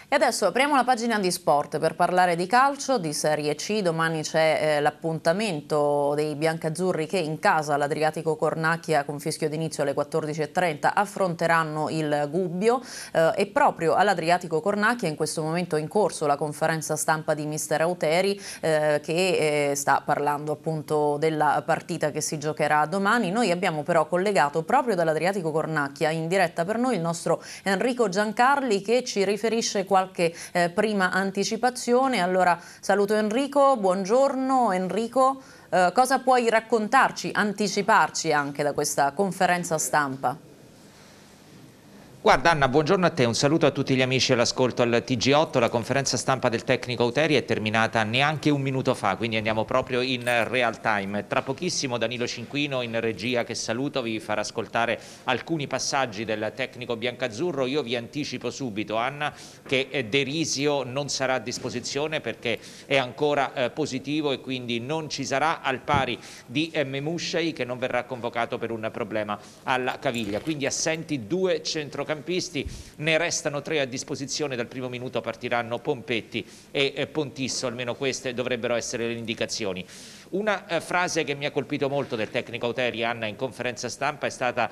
E adesso apriamo la pagina di sport per parlare di calcio, di Serie C. Domani c'è l'appuntamento dei biancazzurri che in casa l'Adriatico Cornacchia con fischio d'inizio alle 14:30 affronteranno il Gubbio e proprio all'Adriatico Cornacchia in questo momento è in corso la conferenza stampa di mister Auteri che sta parlando appunto della partita che si giocherà domani. Noi abbiamo però collegato proprio dall'Adriatico Cornacchia in diretta per noi il nostro Enrico Giancarli che ci riferisce qualche prima anticipazione. Allora saluto Enrico, buongiorno Enrico, cosa puoi raccontarci, anticiparci anche da questa conferenza stampa? Guarda Anna, buongiorno a te, un saluto a tutti gli amici all'ascolto al TG8, la conferenza stampa del tecnico Auteri è terminata neanche un minuto fa, quindi andiamo proprio in real time. Tra pochissimo Danilo Cinquino in regia, che saluto, vi farà ascoltare alcuni passaggi del tecnico biancazzurro. Io vi anticipo subito, Anna, che Derisio non sarà a disposizione perché è ancora positivo e quindi non ci sarà, al pari di Memushai che non verrà convocato per un problema alla caviglia. Quindi assenti due centrocampisti, ne restano 3 a disposizione. Dal primo minuto partiranno Pompetti e Pontisso, almeno queste dovrebbero essere le indicazioni. Una frase che mi ha colpito molto del tecnico Auteri, Anna, in conferenza stampa è stata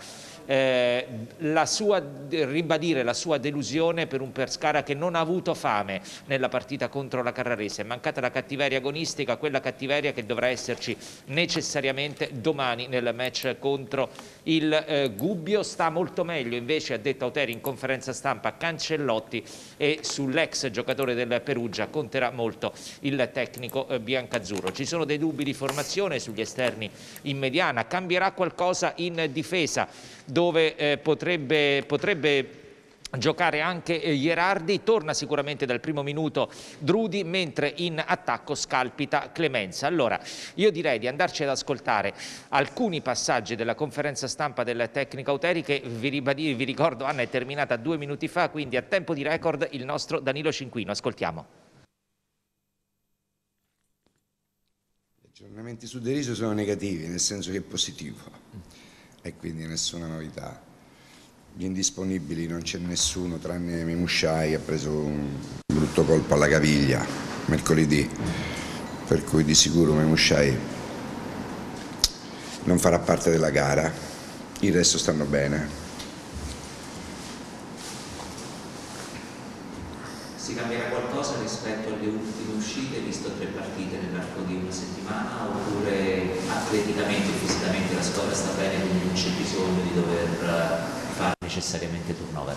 ribadire la sua delusione per un Pescara che non ha avuto fame nella partita contro la Carrarese. È mancata la cattiveria agonistica, quella cattiveria che dovrà esserci necessariamente domani nel match contro il Gubbio. Sta molto meglio invece, ha detto Auteri in conferenza stampa, Cancellotti, e sull'ex giocatore del Perugia conterà molto il tecnico biancazzurro. Ci sono dei dubbi di formazione sugli esterni in mediana, cambierà qualcosa in difesa dove potrebbe giocare anche Gherardi, torna sicuramente dal primo minuto Drudi, mentre in attacco scalpita Clemenza. Allora io direi di andarci ad ascoltare alcuni passaggi della conferenza stampa del tecnico Auteri che vi ricordo Anna è terminata 2 minuti fa, quindi a tempo di record il nostro Danilo Cinquino. Ascoltiamo. Gli aggiornamenti su Derisio sono negativi, nel senso che è positivo e quindi nessuna novità. Gli indisponibili non c'è nessuno tranne Memushai, che ha preso un brutto colpo alla caviglia mercoledì, per cui di sicuro Memushai non farà parte della gara. Il resto stanno bene. Si cambierà qualcosa rispetto alle ultime uscite, visto 3 partite nell'arco di una settimana, oppure atleticamente e fisicamente la squadra sta bene, quindi non c'è bisogno di dover fare necessariamente turnover?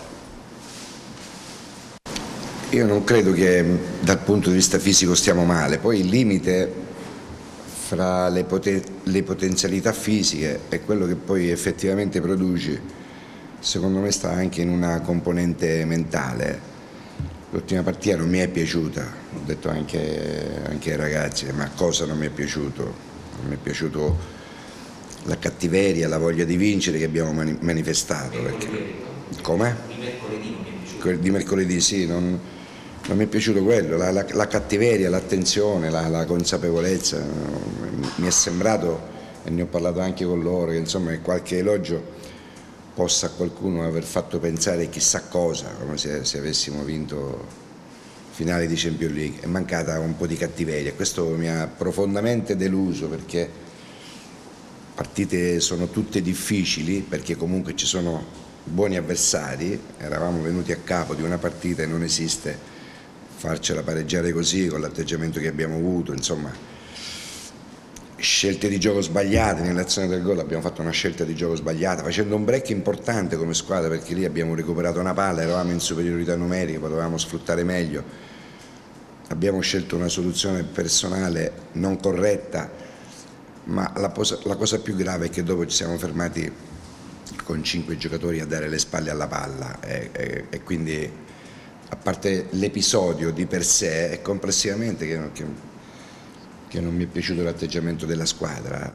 Io non credo che dal punto di vista fisico stiamo male, poi il limite fra le potenzialità fisiche e quello che poi effettivamente produci, secondo me sta anche in una componente mentale. L'ultima partita non mi è piaciuta, ho detto anche ai ragazzi, ma cosa non mi è piaciuto? Non mi è piaciuto la cattiveria, la voglia di vincere che abbiamo manifestato. Come? Di mercoledì non mi è piaciuto. Di mercoledì sì, non mi è piaciuto quello, la cattiveria, l'attenzione, la consapevolezza. Mi è sembrato, e ne ho parlato anche con loro, che insomma qualche elogio possa a qualcuno aver fatto pensare chissà cosa, come se avessimo vinto finale di Champions League. È mancata un po' di cattiveria, questo mi ha profondamente deluso, perché partite sono tutte difficili, perché comunque ci sono buoni avversari. Eravamo venuti a capo di una partita e non esiste farcela pareggiare così, con l'atteggiamento che abbiamo avuto, insomma. Scelte di gioco sbagliate nell'azione del gol, abbiamo fatto una scelta di gioco sbagliata facendo un break importante come squadra, perché lì abbiamo recuperato una palla, eravamo in superiorità numerica, potevamo sfruttare meglio. Abbiamo scelto una soluzione personale non corretta, ma la cosa più grave è che dopo ci siamo fermati con 5 giocatori a dare le spalle alla palla e quindi, a parte l'episodio di per sé, è complessivamente che non mi è piaciuto l'atteggiamento della squadra.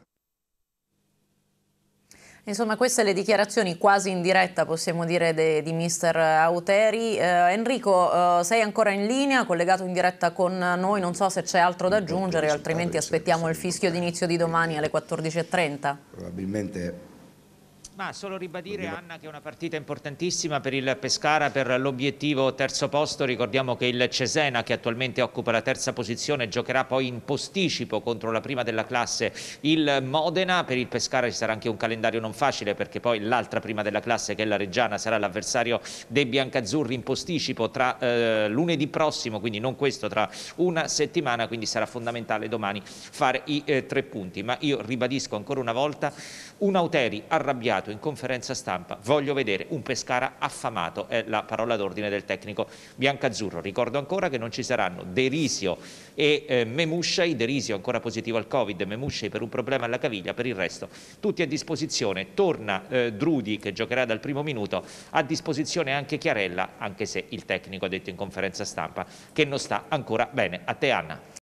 Insomma, queste le dichiarazioni quasi in diretta, possiamo dire, di mister Auteri. Enrico, sei ancora in linea, collegato in diretta con noi, non so se c'è altro da aggiungere, altrimenti aspettiamo il fischio d'inizio di domani alle 14:30. Probabilmente Ma solo ribadire, Anna, che è una partita importantissima per il Pescara, per l'obiettivo terzo posto. Ricordiamo che il Cesena, che attualmente occupa la terza posizione, giocherà poi in posticipo contro la prima della classe, il Modena. Per il Pescara ci sarà anche un calendario non facile, perché poi l'altra prima della classe, che è la Reggiana, sarà l'avversario dei biancazzurri in posticipo tra lunedì prossimo, quindi non questo, tra una settimana, quindi sarà fondamentale domani fare i 3 punti. Ma io ribadisco ancora una volta, un Auteri arrabbiato in conferenza stampa: voglio vedere un Pescara affamato, è la parola d'ordine del tecnico biancazzurro. Ricordo ancora che non ci saranno De Risio e Memuscei, De Risio ancora positivo al Covid, Memuscei per un problema alla caviglia. Per il resto tutti a disposizione, torna Drudi che giocherà dal primo minuto, a disposizione anche Chiarella, anche se il tecnico ha detto in conferenza stampa che non sta ancora bene. A te, Anna.